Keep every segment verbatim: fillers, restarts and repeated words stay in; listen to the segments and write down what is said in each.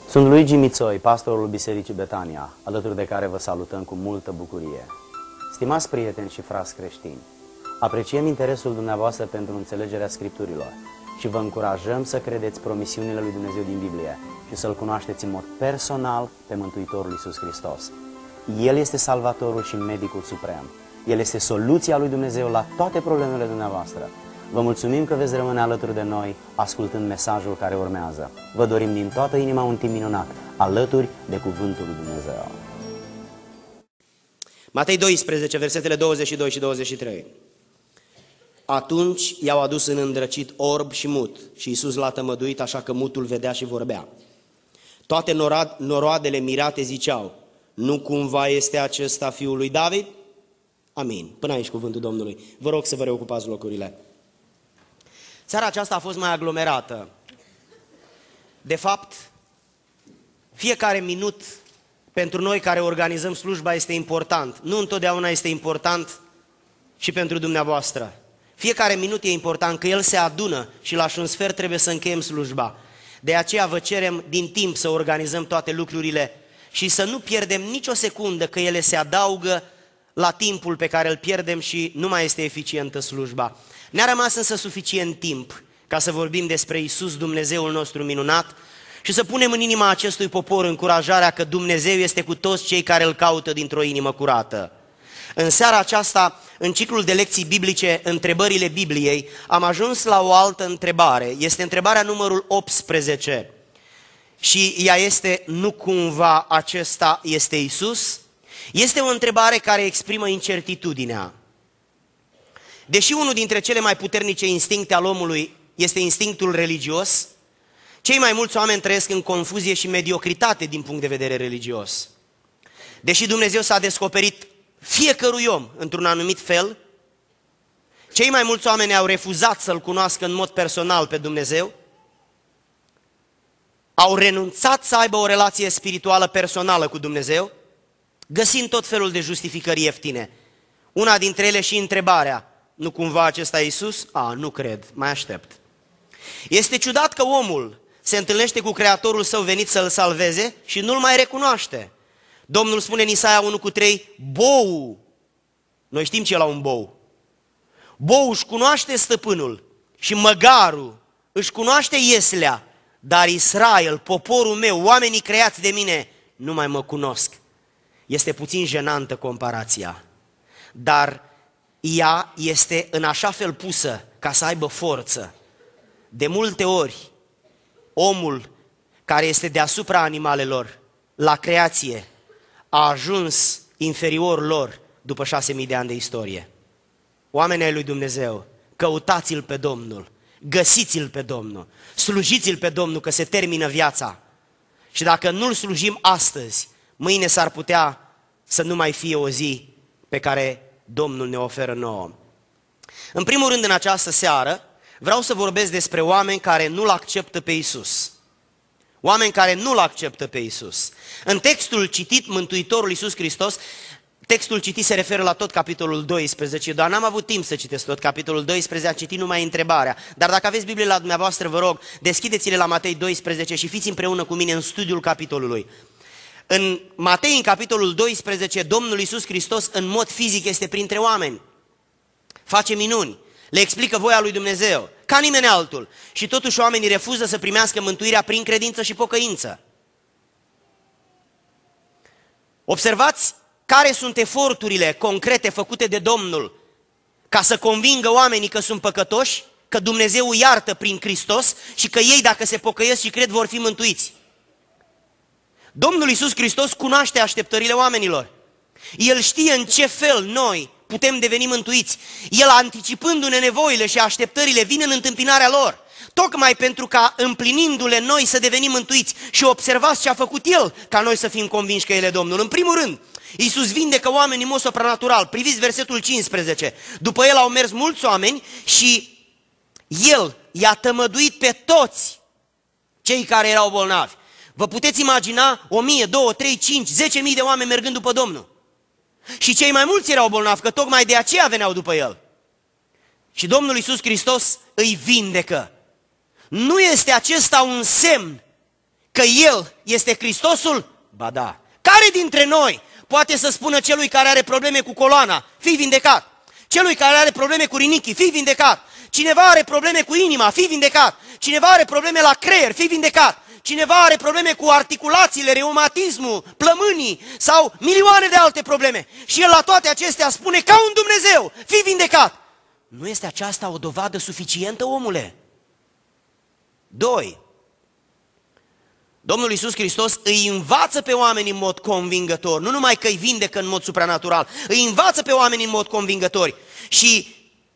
Sunt Luigi Mițoi, pastorul Bisericii Betania, alături de care vă salutăm cu multă bucurie. Stimați prieteni și frați creștini, apreciem interesul dumneavoastră pentru înțelegerea Scripturilor și vă încurajăm să credeți promisiunile lui Dumnezeu din Biblie și să-L cunoașteți în mod personal pe Mântuitorul Iisus Hristos. El este Salvatorul și Medicul Suprem. El este soluția lui Dumnezeu la toate problemele dumneavoastră. Vă mulțumim că veți rămâne alături de noi, ascultând mesajul care urmează. Vă dorim din toată inima un timp minunat, alături de Cuvântul lui Dumnezeu. Matei doisprezece, versetele douăzeci și doi și douăzeci și trei. Atunci i-au adus în îndrăcit orb și mut și Iisus l-a tămăduit așa că mutul vedea și vorbea. Toate noroadele mirate ziceau, nu cumva este acesta fiul lui David? Amin. Până aici cuvântul Domnului. Vă rog să vă reocupați locurile. Țara aceasta a fost mai aglomerată. De fapt, fiecare minut pentru noi care organizăm slujba este important. Nu întotdeauna este important și pentru dumneavoastră. Fiecare minut e important, că el se adună și la un sfert trebuie să încheiem slujba. De aceea vă cerem din timp să organizăm toate lucrurile și să nu pierdem nicio secundă, că ele se adaugă la timpul pe care îl pierdem și nu mai este eficientă slujba. Ne-a rămas însă suficient timp ca să vorbim despre Iisus, Dumnezeul nostru minunat, și să punem în inima acestui popor încurajarea că Dumnezeu este cu toți cei care îl caută dintr-o inimă curată. În seara aceasta, în ciclul de lecții biblice, Întrebările Bibliei, am ajuns la o altă întrebare. Este întrebarea numărul optsprezece. Și ea este, nu cumva acesta este Iisus? Este o întrebare care exprimă incertitudinea. Deși unul dintre cele mai puternice instincte al omului este instinctul religios, cei mai mulți oameni trăiesc în confuzie și mediocritate din punct de vedere religios. Deși Dumnezeu s-a descoperit fiecărui om într-un anumit fel, cei mai mulți oameni au refuzat să-L cunoască în mod personal pe Dumnezeu, au renunțat să aibă o relație spirituală personală cu Dumnezeu, găsind tot felul de justificări ieftine. Una dintre ele și întrebarea, nu cumva acesta e Iisus? A, nu cred, mai aștept. Este ciudat că omul se întâlnește cu Creatorul său venit să-L salveze și nu-L mai recunoaște. Domnul spune în Isaia unu cu trei, bou, noi știm ce e la un bou, bou își cunoaște stăpânul și măgarul își cunoaște ieslea, dar Israel, poporul meu, oamenii creați de mine, nu mai mă cunosc. Este puțin jenantă comparația, dar ea este în așa fel pusă ca să aibă forță. De multe ori, omul care este deasupra animalelor, la creație, a ajuns inferior lor după șase mii de ani de istorie. Oamenii ai lui Dumnezeu, căutați-L pe Domnul, găsiți-L pe Domnul, slujiți-L pe Domnul, că se termină viața. Și dacă nu-L slujim astăzi, mâine s-ar putea să nu mai fie o zi pe care Domnul ne oferă nouă. În primul rând, în această seară, vreau să vorbesc despre oameni care nu-L acceptă pe Iisus. Oameni care nu-L acceptă pe Iisus. În textul citit, Mântuitorul Iisus Hristos, textul citit se referă la tot capitolul doisprezece, dar n-am avut timp să citesc tot capitolul doisprezece, am citit numai întrebarea. Dar dacă aveți Biblie la dumneavoastră, vă rog, deschideți-le la Matei doisprezece și fiți împreună cu mine în studiul capitolului. În Matei, în capitolul doisprezece, Domnul Iisus Hristos în mod fizic este printre oameni. Face minuni, le explică voia lui Dumnezeu, ca nimeni altul. Și totuși oamenii refuză să primească mântuirea prin credință și pocăință. Observați care sunt eforturile concrete făcute de Domnul ca să convingă oamenii că sunt păcătoși, că Dumnezeu îi iartă prin Hristos și că ei, dacă se pocăiesc și cred, vor fi mântuiți. Domnul Iisus Hristos cunoaște așteptările oamenilor. El știe în ce fel noi putem deveni mântuiți. El, anticipându-ne nevoile și așteptările, vine în întâmpinarea lor, tocmai pentru ca, împlinindu-le, noi să devenim mântuiți. Și observați ce a făcut El ca noi să fim convinși că El e Domnul. În primul rând, Iisus vindecă oamenii în mod supranatural. Priviți versetul cincisprezece. După El au mers mulți oameni și El i-a tămăduit pe toți cei care erau bolnavi. Vă puteți imagina o mie, două, trei, cinci, zece mii de oameni mergând după Domnul. Și cei mai mulți erau bolnavi, că tocmai de aceea veneau după El. Și Domnul Iisus Hristos îi vindecă. Nu este acesta un semn că El este Hristosul? Ba da. Care dintre noi poate să spună celui care are probleme cu coloana, fii vindecat? Celui care are probleme cu rinichii, fii vindecat? Cineva are probleme cu inima, fii vindecat? Cineva are probleme la creier, fii vindecat? Cineva are probleme cu articulațiile, reumatismul, plămânii sau milioane de alte probleme. Și el la toate acestea spune ca un Dumnezeu, fii vindecat. Nu este aceasta o dovadă suficientă, omule? Doi. Domnul Iisus Hristos îi învață pe oameni în mod convingător, nu numai că îi vindecă în mod supranatural, îi învață pe oameni în mod convingător. Și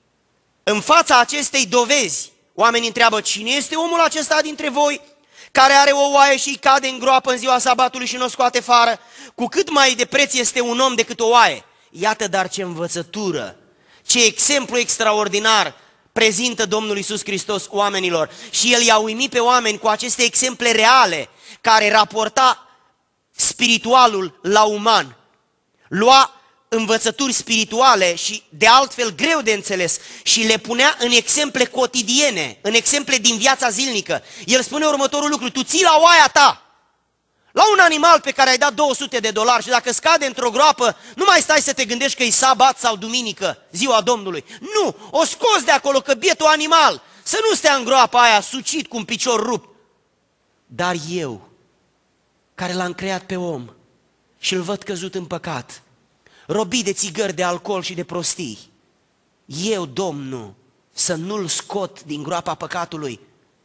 în fața acestei dovezi, oamenii întreabă, cine este omul acesta dintre voi care are o oaie și îi cade în groapă în ziua sabatului și nu o scoate fară? Cu cât mai de preț este un om decât o oaie? Iată dar ce învățătură, ce exemplu extraordinar prezintă Domnul Iisus Hristos oamenilor. Și El i-a uimit pe oameni cu aceste exemple reale, care raporta spiritualul la uman. Lua învățături spirituale și de altfel greu de înțeles și le punea în exemple cotidiene, în exemple din viața zilnică. El spune următorul lucru: tu ții la oaia ta, la un animal pe care ai dat două sute de dolari și dacă scade într-o groapă, nu mai stai să te gândești că e sabat sau duminică, ziua Domnului. Nu, o scoți de acolo, că bietul animal să nu stea în groapa aia sucit cu un picior rupt. Dar eu, care l-am creat pe om și îl văd căzut în păcat, robit de țigări, de alcool și de prostii, eu, Domnul, să nu-l scot din groapa păcatului,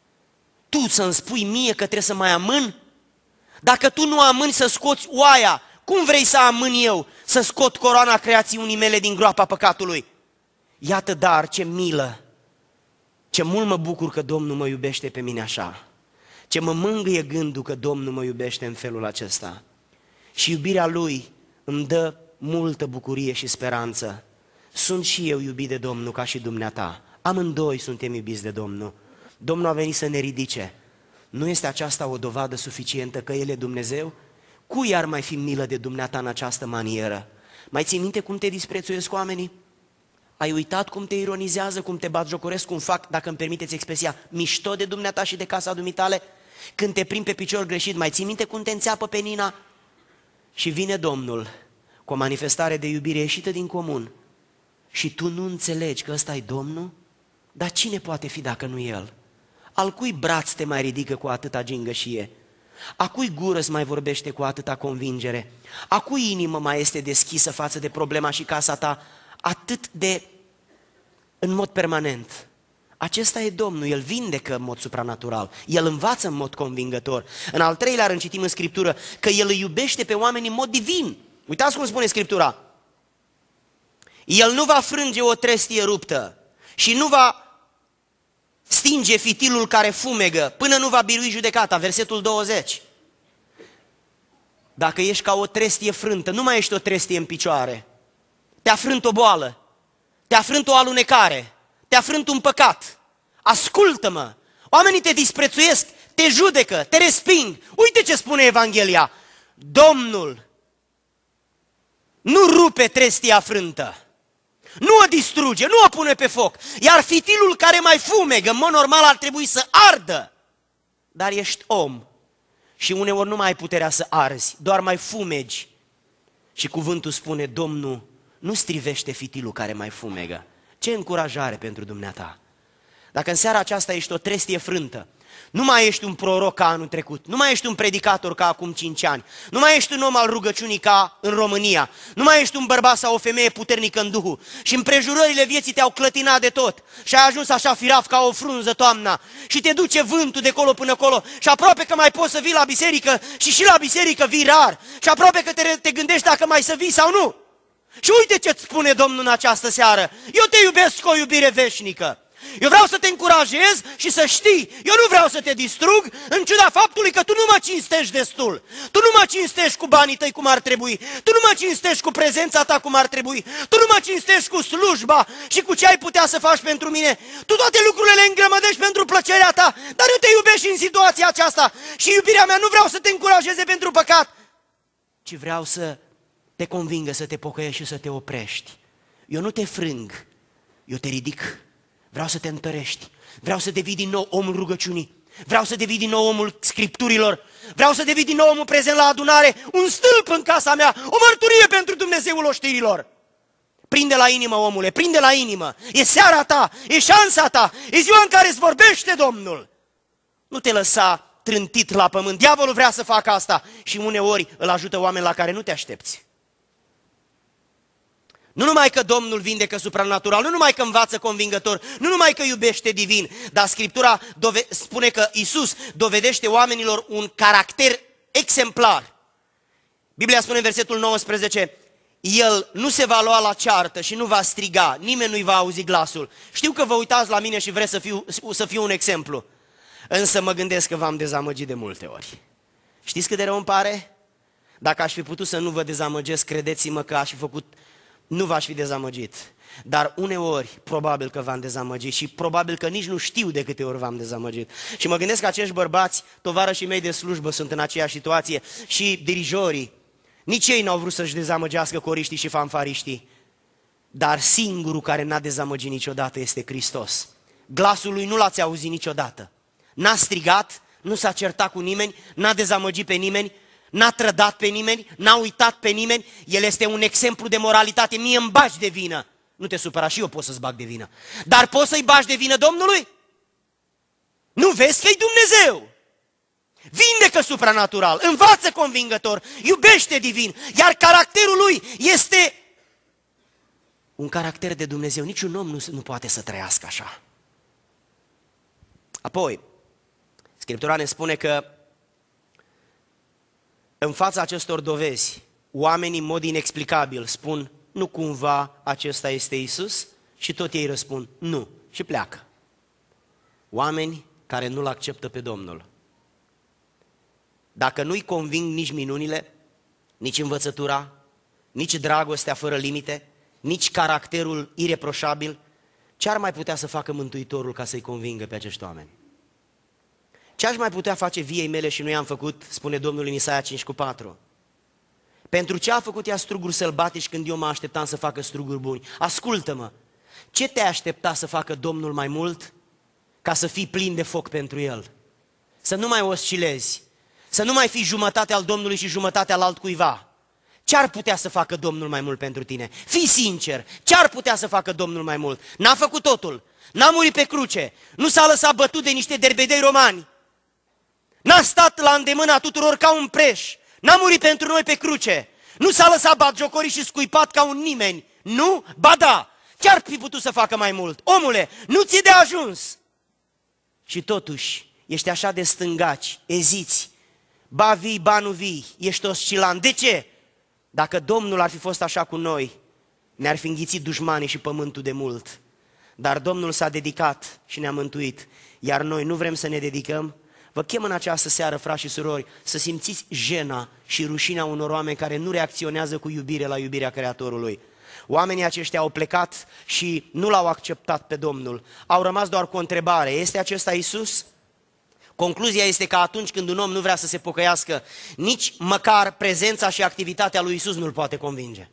tu să-mi spui mie că trebuie să mai amân? Dacă tu nu amâni să scoți oaia, cum vrei să amân eu să scot coroana creațiunii mele din groapa păcatului? Iată dar ce milă, ce mult mă bucur că Domnul mă iubește pe mine așa, ce mă mângâie gândul că Domnul mă iubește în felul acesta. Și iubirea Lui îmi dă multă bucurie și speranță. Sunt și eu iubit de Domnul ca și dumneata. Amândoi suntem iubiți de Domnul. Domnul a venit să ne ridice. Nu este aceasta o dovadă suficientă că El e Dumnezeu? Cui ar mai fi milă de dumneata în această manieră? Mai ții minte cum te disprețuiesc oamenii? Ai uitat cum te ironizează, cum te batjocoresc, cum fac, dacă îmi permiteți expresia, mișto de dumneata și de casa dumitale? Când te prind pe picior greșit, mai ții minte cum te înțeapă pe Nina? Și vine Domnul cu o manifestare de iubire ieșită din comun și tu nu înțelegi că ăsta e Domnul? Dar cine poate fi dacă nu El? Al cui braț te mai ridică cu atâta gingășie? A cui gură îți mai vorbește cu atâta convingere? A cui inimă mai este deschisă față de problema și casa ta atât de în mod permanent? Acesta e Domnul, El vindecă în mod supranatural, El învață în mod convingător. În al treilea rând citim în Scriptură că El îi iubește pe oameni în mod divin. Uitați cum spune Scriptura. El nu va frânge o trestie ruptă și nu va stinge fitilul care fumegă până nu va birui judecata, versetul douăzeci. Dacă ești ca o trestie frântă, nu mai ești o trestie în picioare. Te-a frânt o boală, te-a frânt o alunecare, te-a frânt un păcat. Ascultă-mă, oamenii te disprețuiesc, te judecă, te resping. Uite ce spune Evanghelia. Domnul nu rupe trestia frântă, nu o distruge, nu o pune pe foc, iar fitilul care mai fumegă, în mod normal ar trebui să ardă. Dar ești om și uneori nu mai ai puterea să arzi, doar mai fumegi. Și cuvântul spune, Domnul nu strivește fitilul care mai fumegă. Ce încurajare pentru dumneata! Dacă în seara aceasta ești o trestie frântă, nu mai ești un proroc ca anul trecut, nu mai ești un predicator ca acum cinci ani, nu mai ești un om al rugăciunii ca în România, nu mai ești un bărbat sau o femeie puternică în Duhul și împrejurările vieții te-au clătinat de tot și ai ajuns așa firav ca o frunză toamna și te duce vântul de colo până colo și aproape că mai poți să vii la biserică și și la biserică vii rar și aproape că te, te gândești dacă mai să vii sau nu. Și uite ce-ți spune Domnul în această seară, eu te iubesc cu o iubire veșnică. Eu vreau să te încurajez și să știi, eu nu vreau să te distrug, în ciuda faptului că tu nu mă cinstești destul. Tu nu mă cinstești cu banii tăi cum ar trebui, tu nu mă cinstești cu prezența ta cum ar trebui, tu nu mă cinstești cu slujba și cu ce ai putea să faci pentru mine. Tu toate lucrurile le îngrămădești pentru plăcerea ta, dar eu te iubești în situația aceasta și iubirea mea nu vreau să te încurajeze pentru păcat, ci vreau să te convingă să te pocăiești și să te oprești. Eu nu te frâng, eu te ridic. Vreau să te întărești, vreau să devii din nou omul rugăciunii, vreau să devii din nou omul Scripturilor, Vreau să devii din nou omul prezent la adunare, un stâlp în casa mea, o mărturie pentru Dumnezeul oștirilor. Prinde la inimă, omule, prinde la inimă. E seara ta, e șansa ta, e ziua în care îți vorbește Domnul. Nu te lăsa trântit la pământ. Diavolul vrea să facă asta și uneori îl ajută oameni la care nu te aștepți. Nu numai că Domnul vindecă supranatural, nu numai că învață convingător, nu numai că iubește divin, dar Scriptura spune că Iisus dovedește oamenilor un caracter exemplar. Biblia spune în versetul nouăsprezece, El nu se va lua la ceartă și nu va striga, nimeni nu-i va auzi glasul. Știu că vă uitați la mine și vreți să fiu, să fiu un exemplu, însă mă gândesc că v-am dezamăgit de multe ori. Știți cât de rău îmi pare? Dacă aș fi putut să nu vă dezamăgesc, credeți-mă că aș fi făcut... Nu v-aș fi dezamăgit, dar uneori probabil că v-am dezamăgit și probabil că nici nu știu de câte ori v-am dezamăgit. Și mă gândesc că acești bărbați, tovarășii mei de slujbă, sunt în aceeași situație și dirijorii. Nici ei n-au vrut să-și dezamăgească coriștii și fanfariștii, dar singurul care n-a dezamăgit niciodată este Hristos. Glasul lui nu l-ați auzit niciodată. N-a strigat, nu s-a certat cu nimeni, n-a dezamăgit pe nimeni, n-a trădat pe nimeni, n-a uitat pe nimeni, El este un exemplu de moralitate, mie îmi bagi de vină. Nu te supăra, și eu pot să-ți bag de vină. Dar poți să-i bagi de vină Domnului? Nu vezi că-i Dumnezeu? Vindecă supranatural, învață convingător, iubește divin, iar caracterul lui este un caracter de Dumnezeu. Niciun om nu, nu poate să trăiască așa. Apoi, Scriptura ne spune că în fața acestor dovezi, oamenii în mod inexplicabil spun, nu cumva acesta este Iisus? Și tot ei răspund, nu, și pleacă. Oameni care nu-L acceptă pe Domnul. Dacă nu-i conving nici minunile, nici învățătura, nici dragostea fără limite, nici caracterul ireproșabil, ce ar mai putea să facă Mântuitorul ca să-i convingă pe acești oameni? Ce aș mai putea face viei mele și nu i-am făcut, spune Domnul în Isaia cinci cu patru? Pentru ce a făcut ea struguri sălbatici când eu mă așteptam să facă struguri buni? Ascultă-mă, ce te aștepta să facă Domnul mai mult ca să fii plin de foc pentru El? Să nu mai oscilezi, să nu mai fii jumătate al Domnului și jumătate al altcuiva. Ce ar putea să facă Domnul mai mult pentru tine? Fii sincer, ce ar putea să facă Domnul mai mult? N-a făcut totul, n-a murit pe cruce, nu s-a lăsat bătut de niște derbedei romani, n-a stat la îndemâna tuturor ca un preș, n-a murit pentru noi pe cruce, nu s-a lăsat batjocorit și scuipat ca un nimeni, nu? Ba da, ce ar fi putut să facă mai mult? Omule, nu ți-e de ajuns? Și totuși, ești așa de stângaci, eziți, ba vii, ba nu vii, ești oscilant. De ce? Dacă Domnul ar fi fost așa cu noi, ne-ar fi înghițit dușmanii și pământul de mult. Dar Domnul s-a dedicat și ne-a mântuit, iar noi nu vrem să ne dedicăm. Vă chem în această seară, frați și surori, să simțiți jena și rușinea unor oameni care nu reacționează cu iubire la iubirea Creatorului. Oamenii aceștia au plecat și nu l-au acceptat pe Domnul. Au rămas doar cu o întrebare, este acesta Iisus? Concluzia este că atunci când un om nu vrea să se pocăiască, nici măcar prezența și activitatea lui Iisus nu-l poate convinge.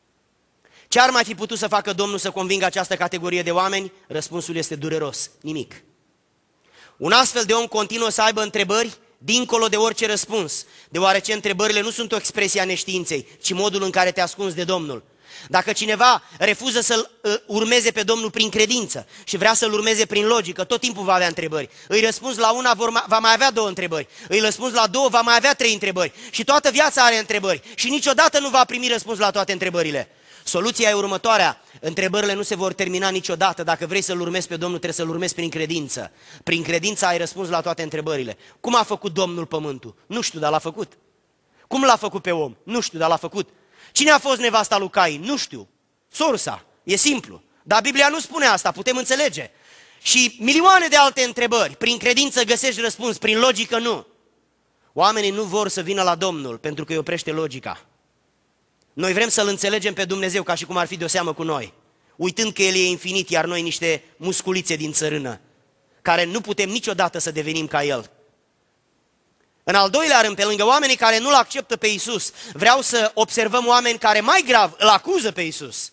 Ce ar mai fi putut să facă Domnul să convingă această categorie de oameni? Răspunsul este dureros, nimic. Un astfel de om continuă să aibă întrebări dincolo de orice răspuns, deoarece întrebările nu sunt o expresie a neștiinței, ci modul în care te ascunzi de Domnul. Dacă cineva refuză să-L urmeze pe Domnul prin credință și vrea să-L urmeze prin logică, tot timpul va avea întrebări. Îi răspunzi la una, va mai avea două întrebări. Îi răspunzi la două, va mai avea trei întrebări. Și toată viața are întrebări. Și niciodată nu va primi răspuns la toate întrebările. Soluția e următoarea. Întrebările nu se vor termina niciodată. Dacă vrei să-L urmezi pe Domnul, trebuie să-L urmezi prin credință. Prin credință ai răspuns la toate întrebările. Cum a făcut Domnul pământul? Nu știu, dar l-a făcut. Cum l-a făcut pe om? Nu știu, dar l-a făcut. Cine a fost nevasta lui Cain? Nu știu. Sursa. E simplu. Dar Biblia nu spune asta, putem înțelege. Și milioane de alte întrebări. Prin credință găsești răspuns, prin logică nu. Oamenii nu vor să vină la Domnul pentru că îi oprește logica. Noi vrem să-L înțelegem pe Dumnezeu ca și cum ar fi de o seamă cu noi, uitând că El e infinit, iar noi niște musculițe din țărână, care nu putem niciodată să devenim ca El. În al doilea rând, pe lângă oamenii care nu-L acceptă pe Iisus, vreau să observăm oameni care mai grav îl acuză pe Iisus.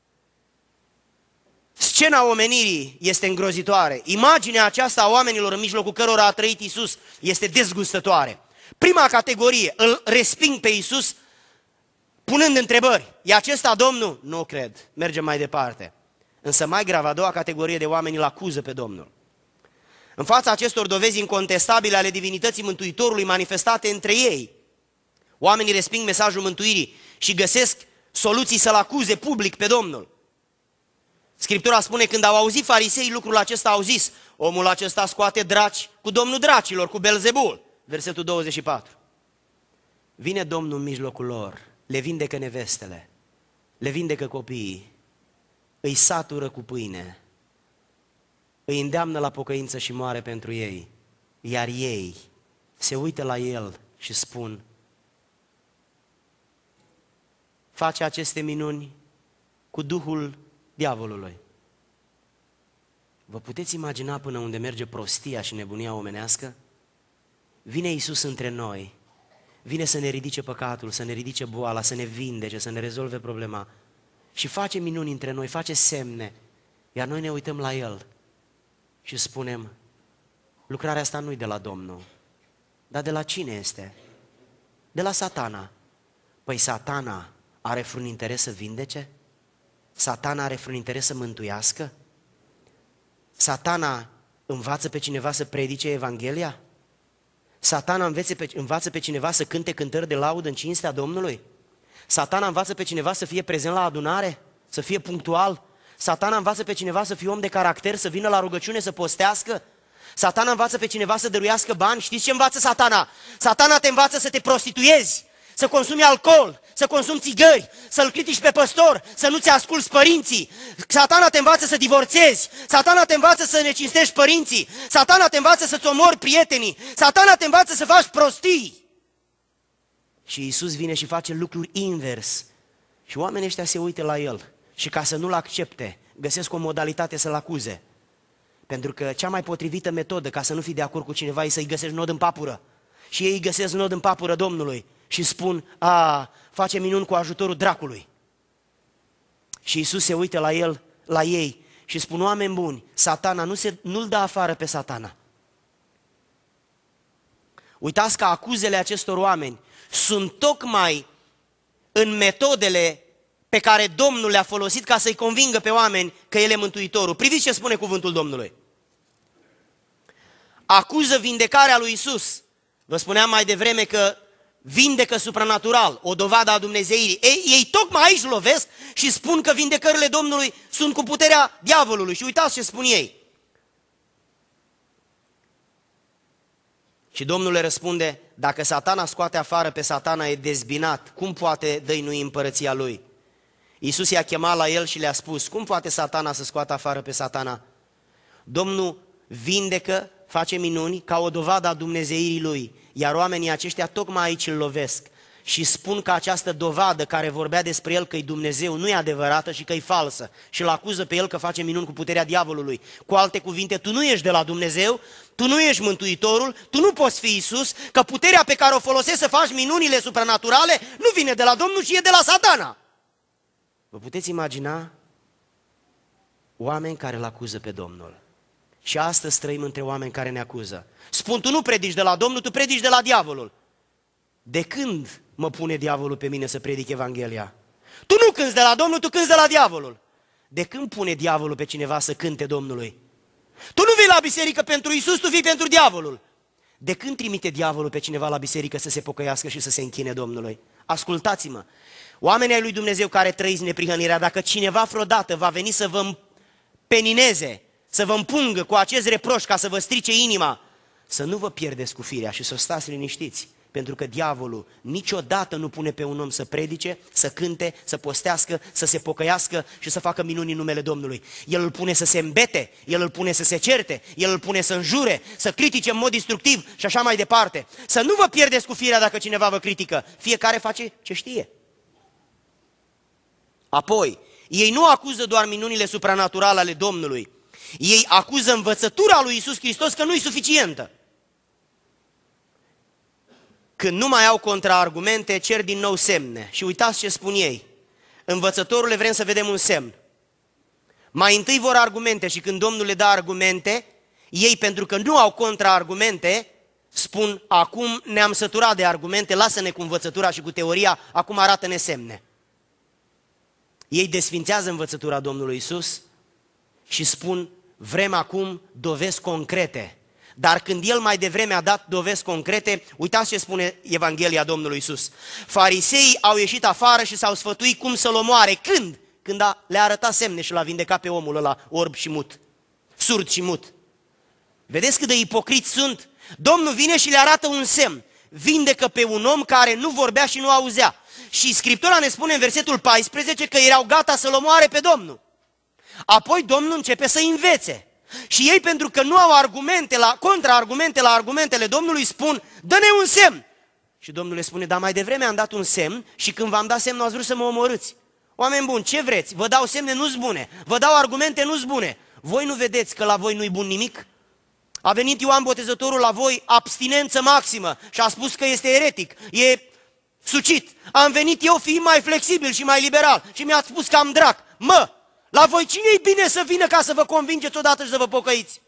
Scena omenirii este îngrozitoare. Imaginea aceasta a oamenilor în mijlocul cărora a trăit Iisus este dezgustătoare. Prima categorie, îl resping pe Iisus punând întrebări. E acesta Domnul? Nu cred. Mergem mai departe. Însă mai grav, a doua categorie de oameni îl acuză pe Domnul. În fața acestor dovezi incontestabile ale divinității Mântuitorului manifestate între ei, oamenii resping mesajul mântuirii și găsesc soluții să-L acuze public pe Domnul. Scriptura spune, când au auzit fariseii lucrul acesta, au zis, omul acesta scoate draci cu Domnul dracilor, cu Belzebul. Versetul douăzeci și patru. Vine Domnul în mijlocul lor, le vindecă nevestele, le vindecă copiii, îi satură cu pâine, îi îndeamnă la pocăință și moare pentru ei, iar ei se uită la el și spun, face aceste minuni cu duhul diavolului. Vă puteți imagina până unde merge prostia și nebunia omenească? Vine Iisus între noi, vine să ne ridice păcatul, să ne ridice boala, să ne vindece, să ne rezolve problema și face minuni între noi, face semne, iar noi ne uităm la El și spunem, lucrarea asta nu-i de la Domnul, dar de la cine este? De la Satana. Păi Satana are vreun interes să vindece? Satana are vreun interes să mântuiască? Satana învață pe cineva să predice Evanghelia? Satana învețe pe, învață pe cineva să cânte cântări de laudă în cinstea Domnului? Satana învață pe cineva să fie prezent la adunare? Să fie punctual? Satana învață pe cineva să fie om de caracter, să vină la rugăciune, să postească? Satana învață pe cineva să dăruiască bani? Știți ce învață Satana? Satana te învață să te prostituezi, să consumi alcool, să consumi țigări, să-l critici pe păstor, să nu-ți asculți părinții. Satana te învață să divorțezi, Satana te învață să ne cinstești părinții, Satana te învață să-ți omori prietenii, Satana te învață să faci prostii. Și Iisus vine și face lucruri invers. Și oamenii ăștia se uită la El și ca să nu-L accepte, găsesc o modalitate să-L acuze. Pentru că cea mai potrivită metodă ca să nu fii de acord cu cineva e să-i găsești nod în papură. Și ei găsesc nod în papură Domnului și spun, a, face minuni cu ajutorul dracului. Și Iisus se uită la el, la ei și spun, oameni buni, Satana nu se, nu-l dă afară pe Satana. Uitați că acuzele acestor oameni sunt tocmai în metodele pe care Domnul le-a folosit ca să-i convingă pe oameni că El e Mântuitorul. Priviți ce spune cuvântul Domnului. Acuză vindecarea lui Iisus. Vă spuneam mai devreme că vindecă supranatural, o dovadă a dumnezeirii. Ei, ei tocmai aici lovesc și spun că vindecările Domnului sunt cu puterea diavolului. Și uitați ce spun ei. Și Domnul le răspunde, dacă Satana scoate afară pe Satana e dezbinat, cum poate dăinui împărăția lui? Iisus i-a chemat la el și le-a spus, cum poate Satana să scoată afară pe Satana? Domnul vindecă, face minuni ca o dovadă a dumnezeirii lui, iar oamenii aceștia tocmai aici îl lovesc și spun că această dovadă care vorbea despre el că e Dumnezeu nu e adevărată și că e falsă și îl acuză pe el că face minuni cu puterea diavolului. Cu alte cuvinte, tu nu ești de la Dumnezeu, tu nu ești Mântuitorul, tu nu poți fi Iisus, că puterea pe care o folosești să faci minunile supranaturale nu vine de la Domnul, ci e de la Satana. Vă puteți imagina oameni care îl acuză pe Domnul. Și astăzi trăim între oameni care ne acuză. Spun, tu nu predici de la Domnul, tu predici de la diavolul. De când mă pune diavolul pe mine să predic Evanghelia? Tu nu cânți de la Domnul, tu cânți de la diavolul. De când pune diavolul pe cineva să cânte Domnului? Tu nu vii la biserică pentru Iisus, tu vii pentru diavolul. De când trimite diavolul pe cineva la biserică să se pocăiască și să se închine Domnului? Ascultați-mă, oamenii ai lui Dumnezeu care trăiți neprihănirea, dacă cineva vreodată va veni să vă penineze, să vă împungă cu acest reproș ca să vă strice inima, să nu vă pierdeți cu firea și să stați liniștiți, pentru că diavolul niciodată nu pune pe un om să predice, să cânte, să postească, să se pocăiască și să facă minuni în numele Domnului. El îl pune să se îmbete, el îl pune să se certe, el îl pune să înjure, să critique în mod destructiv și așa mai departe. Să nu vă pierdeți cu firea dacă cineva vă critică, fiecare face ce știe. Apoi, ei nu acuză doar minunile supranaturale ale Domnului, ei acuză învățătura lui Iisus Hristos că nu e suficientă. Când nu mai au contraargumente, cer din nou semne. Și uitați ce spun ei. Învățătorule, vrem să vedem un semn. Mai întâi vor argumente și când Domnul le dă argumente, ei, pentru că nu au contraargumente, spun, acum ne-am săturat de argumente, lasă-ne cu învățătura și cu teoria, acum arată-ne semne. Ei desfințează învățătura Domnului Iisus și spun, vrem acum dovezi concrete. Dar când El mai devreme a dat dovezi concrete, uitați ce spune Evanghelia Domnului Iisus. Fariseii au ieșit afară și s-au sfătuit cum să-L omoare. Când? Când a, le-a arătat semne și l-a vindecat pe omul ăla orb și mut, surd și mut. Vedeți cât de ipocriți sunt? Domnul vine și le arată un semn. Vindecă pe un om care nu vorbea și nu auzea. Și Scriptura ne spune în versetul paisprezece că erau gata să-L omoare pe Domnul. Apoi Domnul începe să învețe. Și ei, pentru că nu au argumente la, contraargumente la argumentele Domnului, spun, dă-ne un semn. Și Domnul le spune, dar mai devreme am dat un semn și când v-am dat semnul ați vrut să mă omorâți. Oameni buni, ce vreți? Vă dau semne, nu-s bune. Vă dau argumente, nu-s bune. Voi nu vedeți că la voi nu-i bun nimic? A venit Ioan Botezătorul la voi, abstinență maximă, și a spus că este eretic, e sucit. Am venit eu fiind mai flexibil și mai liberal și mi-ați spus că am drac. Mă, la voi cine-i bine să vină ca să vă convingeți odată și să vă pocăiți?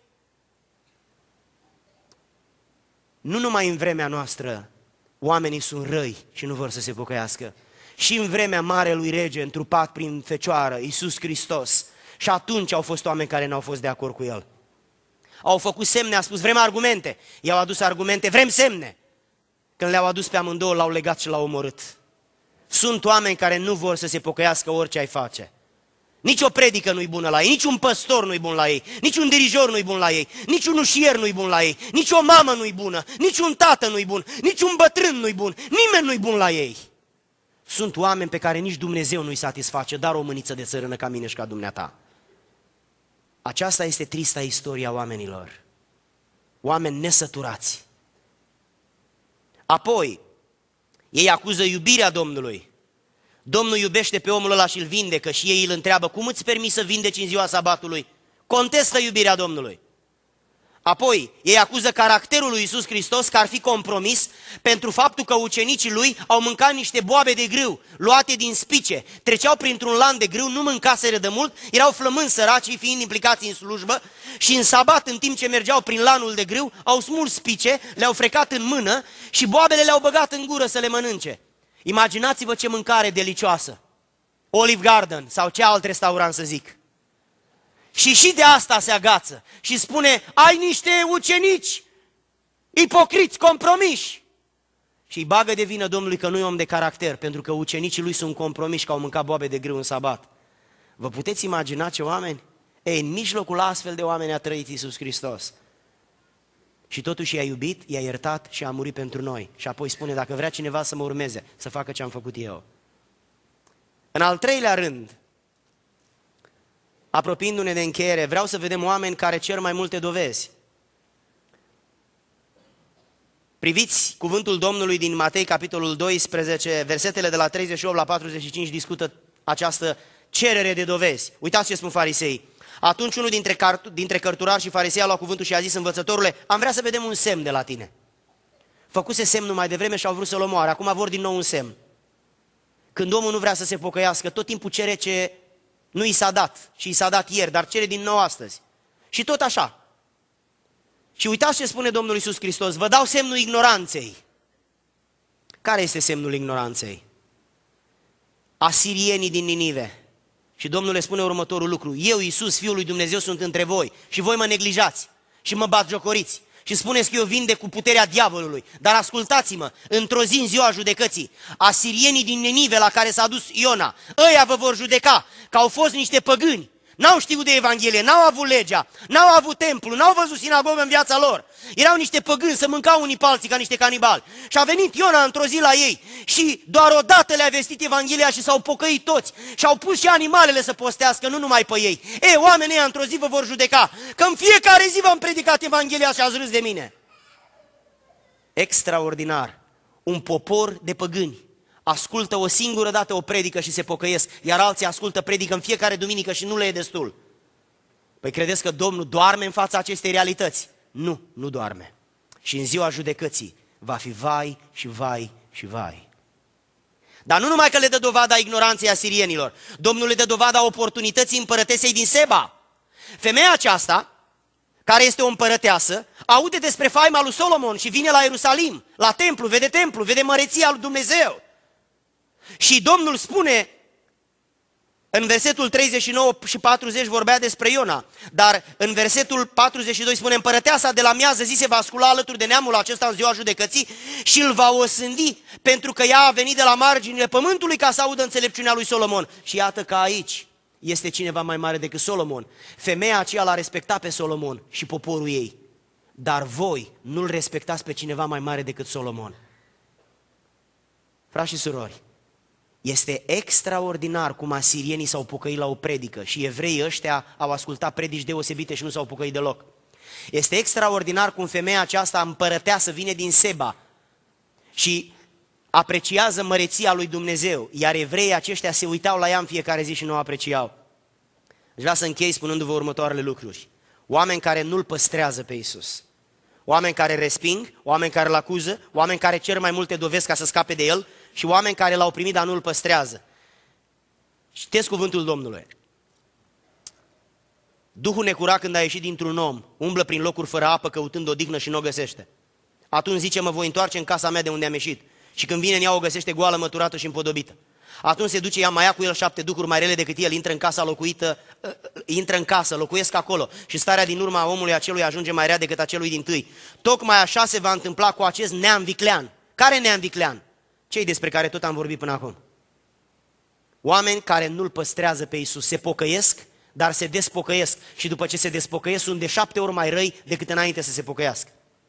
Nu numai în vremea noastră oamenii sunt răi și nu vor să se pocăiască. Și în vremea Marelui Rege, întrupat prin Fecioară, Iisus Hristos, și atunci au fost oameni care n-au fost de acord cu El. Au făcut semne, a spus, vrem argumente. I-au adus argumente, vrem semne. Când le-au adus pe amândouă, l-au legat și l-au omorât. Sunt oameni care nu vor să se pocăiască orice ai face. Nici o predică nu-i bună la ei, nici un păstor nu-i bun la ei, nici un dirijor nu-i bun la ei, nici un ușier nu-i bun la ei, nici o mamă nu-i bună, nici un tată nu-i bun, nici un bătrân nu-i bun, nimeni nu-i bun la ei. Sunt oameni pe care nici Dumnezeu nu-i satisface, dar o mâniță de țărână ca mine și ca dumneata. Aceasta este trista istoria oamenilor. Oameni nesăturați. Apoi, ei acuză iubirea Domnului. Domnul iubește pe omul ăla și îl vindecă și ei îl întreabă, cum îți permiți să vindeci în ziua sabatului? Contestă iubirea Domnului. Apoi, ei acuză caracterul lui Iisus Hristos că ar fi compromis pentru faptul că ucenicii lui au mâncat niște boabe de grâu, luate din spice, treceau printr-un lan de grâu, nu mâncaseră de mult, erau flămâni săracii fiind implicați în slujbă și în sabat, în timp ce mergeau prin lanul de grâu, au smuls spice, le-au frecat în mână și boabele le-au băgat în gură să le mănânce. Imaginați-vă ce mâncare delicioasă! Olive Garden sau ce alt restaurant să zic. Și și de asta se agață și spune, ai niște ucenici ipocriți, compromiși. Și îi bagă de vină Domnului că nu e om de caracter, pentru că ucenicii lui sunt compromiși, că au mâncat boabe de grâu în sabat. Vă puteți imagina ce oameni? Ei, în mijlocul astfel de oameni a trăit Iisus Hristos. Și totuși i-a iubit, i-a iertat și a murit pentru noi. Și apoi spune, dacă vrea cineva să mă urmeze, să facă ce am făcut eu. În al treilea rând, apropiindu-ne de încheiere, vreau să vedem oameni care cer mai multe dovezi. Priviți cuvântul Domnului din Matei, capitolul doisprezece, versetele de la treizeci și opt la patruzeci și cinci discută această cerere de dovezi. Uitați ce spun fariseii. Atunci unul dintre, dintre cărturari și farisei a luat cuvântul și a zis, învățătorule, am vrea să vedem un semn de la tine. Făcuse semnul mai devreme și au vrut să-l omoare, acum vor din nou un semn. Când omul nu vrea să se pocăiască, tot timpul cere ce nu i s-a dat și i s-a dat ieri, dar cere din nou astăzi. Și tot așa. Și uitați ce spune Domnul Iisus Hristos, vă dau semnul ignoranței. Care este semnul ignoranței? Asirienii din Ninive. Și Domnul le spune următorul lucru, eu, Iisus, Fiul lui Dumnezeu, sunt între voi și voi mă neglijați și mă batjocoriți. Și spuneți că eu vindec cu puterea diavolului. Dar ascultați-mă, într-o zi, în ziua judecății, asirienii din Ninive la care s-a dus Iona, ăia vă vor judeca, că au fost niște păgâni, n-au știut de Evanghelie, n-au avut legea, n-au avut templu, n-au văzut sinagogă în viața lor. Erau niște păgâni, să mâncau unii pe alții ca niște canibali. Și a venit Iona într-o zi la ei și doar odată le-a vestit Evanghelia și s-au pocăit toți. Și au pus și animalele să postească, nu numai pe ei. Ei, oamenii ăia într-o zi vă vor judeca, că în fiecare zi v-am predicat Evanghelia și ați râs de mine. Extraordinar! Un popor de păgâni ascultă o singură dată o predică și se pocăiesc, iar alții ascultă predică în fiecare duminică și nu le e destul. Păi credeți că Domnul doarme în fața acestei realități? Nu, nu doarme. Și în ziua judecății va fi vai și vai și vai. Dar nu numai că le dă dovada ignoranței asirienilor, Domnul le dă dovada oportunității împărătesei din Seba. Femeia aceasta care este o împărăteasă, aude despre faima lui Solomon și vine la Ierusalim, la templu, vede templu, vede măreția lui Dumnezeu. Și Domnul spune, în versetul treizeci și nouă și patruzeci vorbea despre Iona, dar în versetul patruzeci și doi spune, împărăteasa de la miază zi se va scula alături de neamul acesta în ziua judecății și îl va osândi, pentru că ea a venit de la marginile pământului ca să audă înțelepciunea lui Solomon. Și iată că aici este cineva mai mare decât Solomon. Femeia aceea l-a respectat pe Solomon și poporul ei, dar voi nu-l respectați pe cineva mai mare decât Solomon. Frați și surori, este extraordinar cum asirienii s-au pocăit la o predică și evreii ăștia au ascultat predici deosebite și nu s-au pocăit deloc. Este extraordinar cum femeia aceasta împărăteasă vine din Seba și apreciază măreția lui Dumnezeu, iar evreii aceștia se uitau la ea în fiecare zi și nu o apreciau. Aș vrea să închei spunându-vă următoarele lucruri. Oameni care nu-L păstrează pe Iisus, oameni care resping, oameni care îl acuză, oameni care cer mai multe dovezi ca să scape de El și oameni care L-au primit, dar nu Îl păstrează. Citesc cuvântul Domnului. Duhul necurat când a ieșit dintr-un om, umblă prin locuri fără apă căutând odihnă și nu o găsește. Atunci zice, mă voi întoarce în casa mea de unde am ieșit. Și când vine în ea o găsește goală, măturată și împodobită. Atunci se duce, ea mai ia cu el șapte duhuri mai rele decât el, intră în casa locuită, intră în casă, locuiesc acolo și starea din urma omului acelui ajunge mai rea decât acelui dintâi. Tocmai așa se va întâmpla cu acest neam viclean. Care neam viclean? Cei despre care tot am vorbit până acum. Oameni care nu-L păstrează pe Iisus, se pocăiesc, dar se despocăiesc și după ce se despocăiesc sunt de șapte ori mai răi decât înainte să se pocăiască.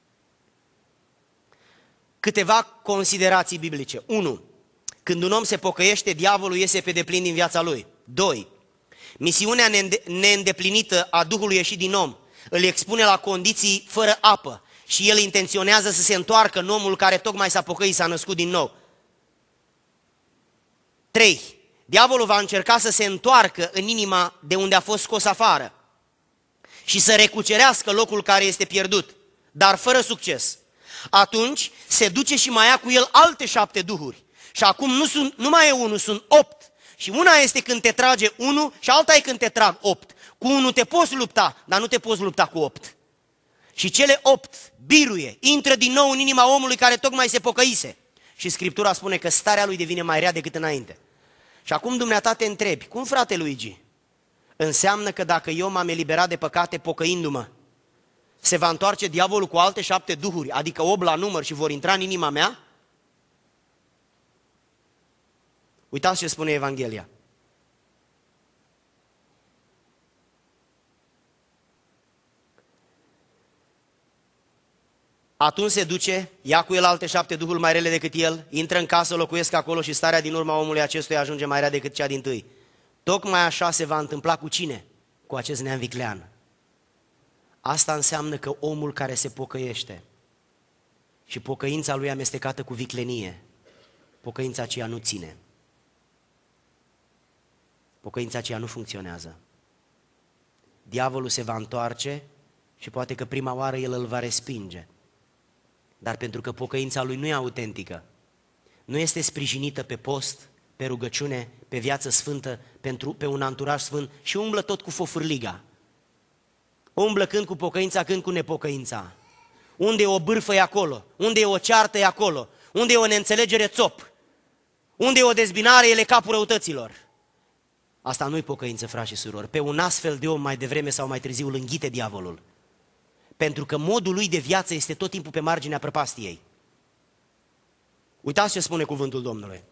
Câteva considerații biblice. unu. Când un om se pocăiește, diavolul iese pe deplin din viața lui. doi. Misiunea neîndeplinită a Duhului ieșit din om îl expune la condiții fără apă și el intenționează să se întoarcă în omul care tocmai s-a pocăit, s-a născut din nou. trei. Diavolul va încerca să se întoarcă în inima de unde a fost scos afară și să recucerească locul care este pierdut, dar fără succes. Atunci se duce și mai ia cu el alte șapte duhuri. Și acum nu, sunt, nu mai e unul, sunt opt. Și una este când te trage unul și alta e când te trag opt. Cu unul te poți lupta, dar nu te poți lupta cu opt. Și cele opt biruie, intră din nou în inima omului care tocmai se pocăise. Și Scriptura spune că starea lui devine mai rea decât înainte. Și acum dumneata te întrebi, cum frate Luigi? Înseamnă că dacă eu m-am eliberat de păcate pocăindu-mă, se va întoarce diavolul cu alte șapte duhuri, adică opt la număr și vor intra în inima mea? Uitați ce spune Evanghelia. Atunci se duce, ia cu el alte șapte duhuri mai rele decât el, intră în casă, locuiesc acolo și starea din urma omului acestuia ajunge mai rea decât cea dintâi. Tocmai așa se va întâmpla cu cine? Cu acest neam viclean. Asta înseamnă că omul care se pocăiește și pocăința lui amestecată cu viclenie, pocăința aceea nu ține. Pocăința aceea nu funcționează. Diavolul se va întoarce și poate că prima oară el îl va respinge. Dar pentru că pocăința lui nu e autentică, nu este sprijinită pe post, pe rugăciune, pe viață sfântă, pentru, pe un anturaj sfânt și umblă tot cu fofârliga. Umblă când cu pocăința, când cu nepocăința. Unde e o bârfă e acolo, unde e o ceartă e acolo, unde e o neînțelegere țop, unde e o dezbinare ele capul răutăților. Asta nu-i pocăință, frați și surori. Pe un astfel de om mai devreme sau mai târziu îl înghite diavolul. Pentru că modul lui de viață este tot timpul pe marginea prăpastiei. Uitați ce spune cuvântul Domnului.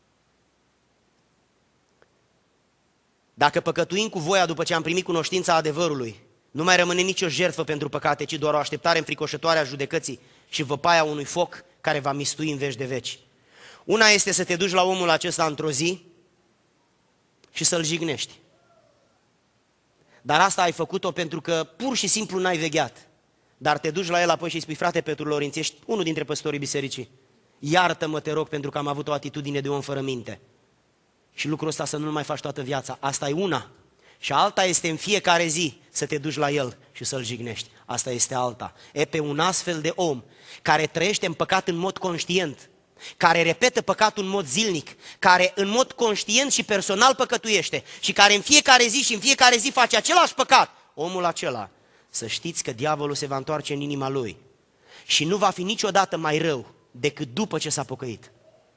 Dacă păcătuim cu voia după ce am primit cunoștința adevărului, nu mai rămâne nicio jertfă pentru păcate, ci doar o așteptare înfricoșătoare a judecății și văpaia unui foc care va mistui în veci de veci. Una este să te duci la omul acesta într-o zi și să-l jignești. Dar asta ai făcut-o pentru că pur și simplu n-ai vegheat. Dar te duci la el apoi și îi spui, frate Petru Lorinț, ești unul dintre păstorii bisericii. Iartă-mă, te rog, pentru că am avut o atitudine de om fără minte. Și lucrul ăsta să nu-l mai faci toată viața. Asta e una. Și alta este în fiecare zi să te duci la el și să-l jignești. Asta este alta. E pe un astfel de om care trăiește în păcat în mod conștient, care repetă păcatul în mod zilnic, care în mod conștient și personal păcătuiește și care în fiecare zi și în fiecare zi face același păcat, omul acela să știți că diavolul se va întoarce în inima lui și nu va fi niciodată mai rău decât după ce s-a pocăit.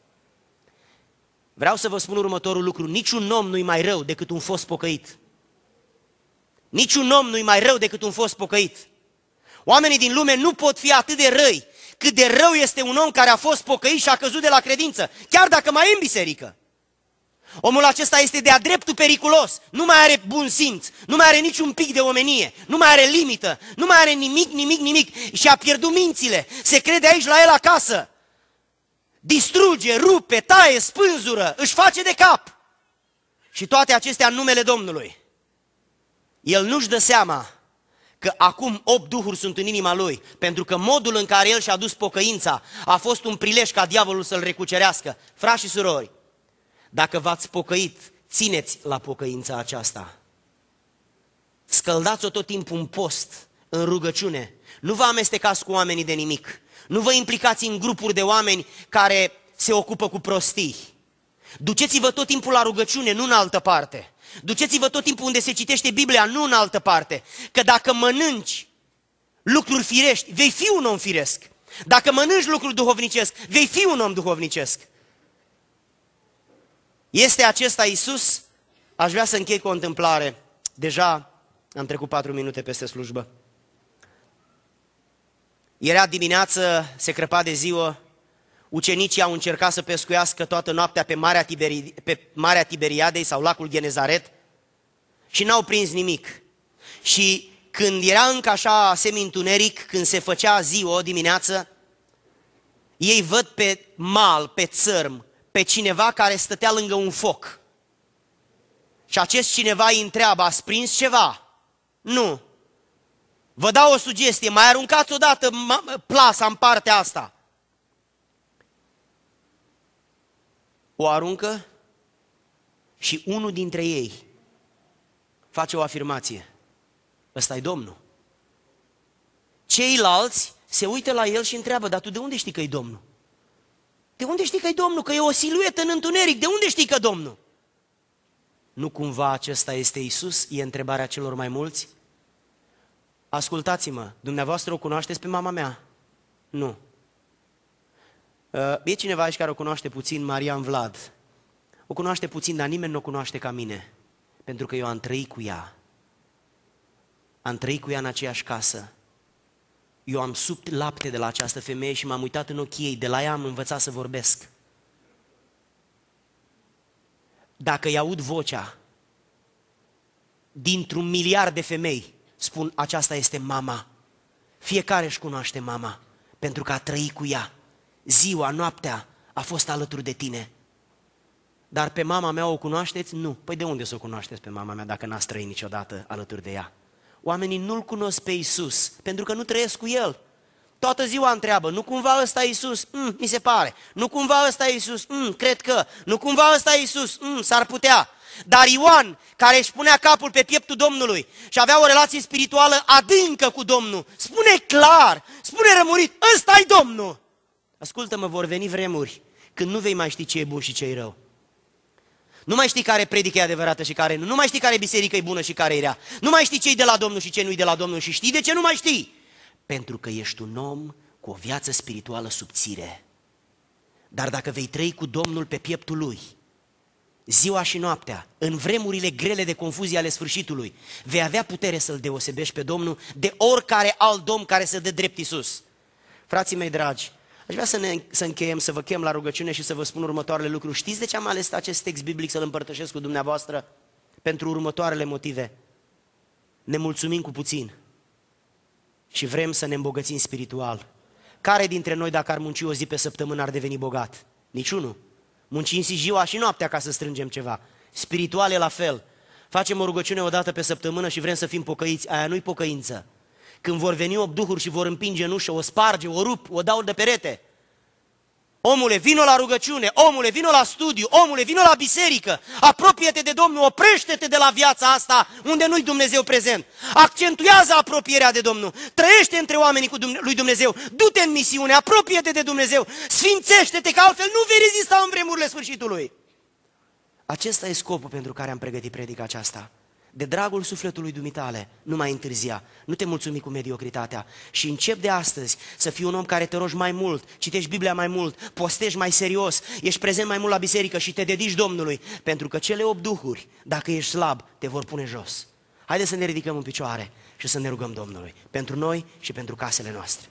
Vreau să vă spun următorul lucru, niciun om nu-i mai rău decât un fost pocăit. Niciun om nu-i mai rău decât un fost pocăit. Oamenii din lume nu pot fi atât de răi cât de rău este un om care a fost pocăit și a căzut de la credință, chiar dacă mai e în biserică. Omul acesta este de-a dreptul periculos, nu mai are bun simț, nu mai are niciun pic de omenie, nu mai are limită, nu mai are nimic, nimic, nimic și a pierdut mințile, se crede aici la el acasă. Distruge, rupe, taie, spânzură, își face de cap. Și toate acestea în numele Domnului. El nu-și dă seama că acum opt duhuri sunt în inima lui, pentru că modul în care el și-a dus pocăința a fost un prilej ca diavolul să-l recucerească. Frați și surori, dacă v-ați pocăit, țineți la pocăința aceasta. Scăldați-o tot timpul în post, în rugăciune. Nu vă amestecați cu oamenii de nimic. Nu vă implicați în grupuri de oameni care se ocupă cu prostii. Duceți-vă tot timpul la rugăciune, nu în altă parte. Duceți-vă tot timpul unde se citește Biblia, nu în altă parte. Că dacă mănânci lucruri firești, vei fi un om firesc. Dacă mănânci lucruri duhovnicesc, vei fi un om duhovnicesc. Este acesta Iisus? Aș vrea să închei cu o întâmplare. Deja am trecut patru minute peste slujbă. Era dimineață, se crăpa de ziua, ucenicii au încercat să pescuiască toată noaptea pe Marea, Tiberi, pe Marea Tiberiadei sau lacul Genezaret și n-au prins nimic. Și când era încă așa semi-întuneric, când se făcea ziua o dimineață, ei văd pe mal, pe țărm, pe cineva care stătea lângă un foc. Și acest cineva îi întreabă, ați prins ceva? Nu. Vă dau o sugestie, mai aruncați odată plasa în partea asta. O aruncă și unul dintre ei face o afirmație. Ăsta-i Domnul. Ceilalți se uită la el și întreabă, dar tu de unde știi că e Domnul? De unde știi că e Domnul? Că e o siluetă în întuneric. De unde știi că Domnul? Nu cumva acesta este Iisus? E întrebarea celor mai mulți. Ascultați-mă, dumneavoastră o cunoașteți pe mama mea? Nu. E cineva aici care o cunoaște puțin, Marian Vlad. O cunoaște puțin, dar nimeni nu o cunoaște ca mine. Pentru că eu am trăit cu ea. Am trăit cu ea în aceeași casă. Eu am subt lapte de la această femeie și m-am uitat în ochii ei. De la ea am învățat să vorbesc. Dacă îi aud vocea, dintr-un miliard de femei, spun, aceasta este mama. Fiecare își cunoaște mama, pentru că a trăit cu ea. Ziua, noaptea a fost alături de tine. Dar pe mama mea o cunoașteți? Nu. Păi de unde să o cunoașteți pe mama mea dacă n-ați trăit niciodată alături de ea? Oamenii nu-L cunosc pe Iisus, pentru că nu trăiesc cu El. Toată ziua întreabă, nu cumva ăsta e Iisus? Mm, mi se pare. Nu cumva ăsta e Iisus? Mm, cred că. Nu cumva ăsta e Iisus? Mm, s-ar putea. Dar Ioan, care își punea capul pe pieptul Domnului și avea o relație spirituală adâncă cu Domnul, spune clar, spune rămurit, ăsta e Domnul. Ascultă-mă, vor veni vremuri când nu vei mai ști ce e bun și ce e rău. Nu mai știi care predică e adevărată și care nu. Nu mai știi care biserică e bună și care e rea. Nu mai știi ce-i de la Domnul și ce nu-i de la Domnul. Și știi de ce nu mai știi? Pentru că ești un om cu o viață spirituală subțire. Dar dacă vei trăi cu Domnul pe pieptul Lui, ziua și noaptea, în vremurile grele de confuzie ale sfârșitului, vei avea putere să-L deosebești pe Domnul de oricare alt domn care să dă drept Iisus. Frații mei dragi, aș vrea să, ne, să încheiem, să vă chem la rugăciune și să vă spun următoarele lucruri. Știți de ce am ales acest text biblic să-l împărtășesc cu dumneavoastră? Pentru următoarele motive. Ne mulțumim cu puțin și vrem să ne îmbogățim spiritual. Care dintre noi, dacă ar munci o zi pe săptămână, ar deveni bogat? Niciunul. Muncim și ziua și noaptea ca să strângem ceva. Spiritual e la fel. Facem o rugăciune o dată pe săptămână și vrem să fim pocăiți. Aia nu-i pocăință. Când vor veni opt duhuri și vor împinge în ușă, o sparge, o rup, o dau de perete. Omule, vino la rugăciune, omule, vino la studiu, omule, vino la biserică, apropie-te de Domnul, oprește-te de la viața asta unde nu-i Dumnezeu prezent. Accentuează apropierea de Domnul, trăiește între oamenii cu lui Dumnezeu, du-te în misiune, apropie-te de Dumnezeu, sfințește-te, că altfel nu vei rezista în vremurile sfârșitului. Acesta e scopul pentru care am pregătit predica aceasta. de dragul sufletului dumitale, nu mai întârzia, nu te mulțumi cu mediocritatea și încep de astăzi să fii un om care te rogi mai mult, citești Biblia mai mult, postești mai serios, ești prezent mai mult la biserică și te dedici Domnului, pentru că cele opt duhuri, dacă ești slab, te vor pune jos. Haideți să ne ridicăm în picioare și să ne rugăm Domnului, pentru noi și pentru casele noastre.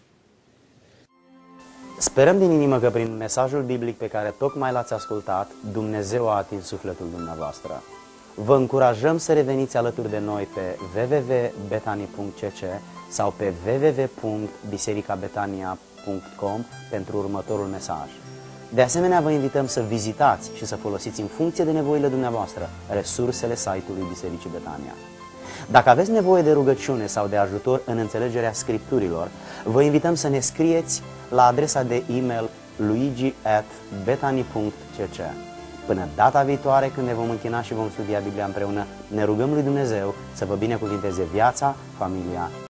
Sperăm din inimă că prin mesajul biblic pe care tocmai l-ați ascultat, Dumnezeu a atins sufletul dumneavoastră. Vă încurajăm să reveniți alături de noi pe w w w punct betani punct c c sau pe w w w punct biserica betania punct com pentru următorul mesaj. De asemenea, vă invităm să vizitați și să folosiți în funcție de nevoile dumneavoastră resursele site-ului Bisericii Betania. Dacă aveți nevoie de rugăciune sau de ajutor în înțelegerea Scripturilor, vă invităm să ne scrieți la adresa de e-mail luigi at betani punct c c. Până data viitoare, când ne vom închina și vom studia Biblia împreună, ne rugăm lui Dumnezeu să vă binecuvinteze viața, familia